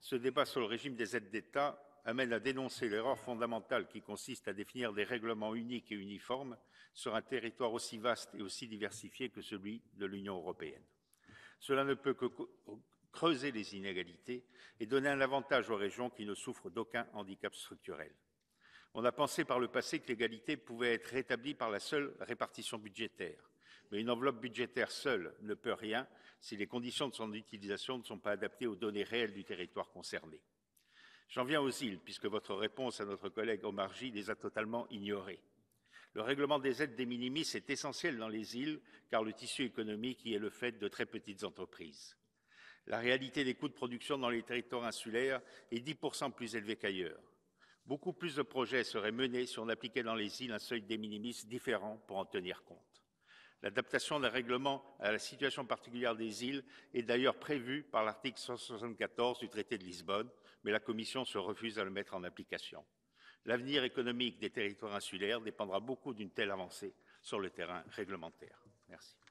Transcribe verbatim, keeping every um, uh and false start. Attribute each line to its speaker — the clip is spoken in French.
Speaker 1: Ce débat sur le régime des aides d'État amène à dénoncer l'erreur fondamentale qui consiste à définir des règlements uniques et uniformes sur un territoire aussi vaste et aussi diversifié que celui de l'Union européenne. Cela ne peut que creuser les inégalités et donner un avantage aux régions qui ne souffrent d'aucun handicap structurel. On a pensé par le passé que l'égalité pouvait être rétablie par la seule répartition budgétaire. Mais une enveloppe budgétaire seule ne peut rien si les conditions de son utilisation ne sont pas adaptées aux données réelles du territoire concerné. J'en viens aux îles, puisque votre réponse à notre collègue Omarjee les a totalement ignorées. Le règlement des aides de minimis est essentiel dans les îles, car le tissu économique y est le fait de très petites entreprises. La réalité des coûts de production dans les territoires insulaires est dix pour cent plus élevée qu'ailleurs. Beaucoup plus de projets seraient menés si on appliquait dans les îles un seuil de minimis différent pour en tenir compte. L'adaptation d'un règlement à la situation particulière des îles est d'ailleurs prévue par l'article cent soixante-quatorze du traité de Lisbonne, mais la Commission se refuse à le mettre en application. L'avenir économique des territoires insulaires dépendra beaucoup d'une telle avancée sur le terrain réglementaire. Merci.